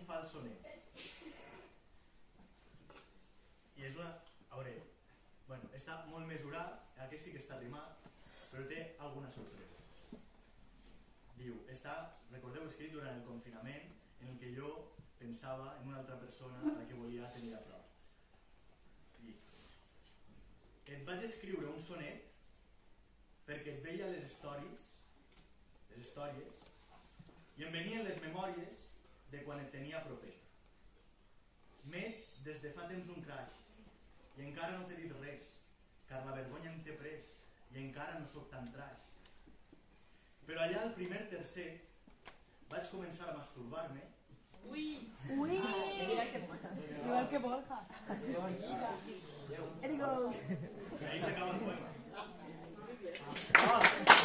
fa el sonet. I és una... A veure, bueno, està molt mesurat, aquest sí que està rimat, però té alguna sorpresa. Diu, està, recordeu, escrit durant el confinament en el que jo pensava en una altra persona a la que volia tenir a prop. I et vaig escriure un sonet perquè et veia les històries, i em venien les memòries de quan et tenia proper. M'ets des de fa temps un crash i encara no t'he dit res, car la vergonya em té pres i encara no sóc tan trash. Però allà al primer tercer vaig començar a masturbar-me. Ui! Igual que Borja. Erigo. I ahí s'acaba el poema.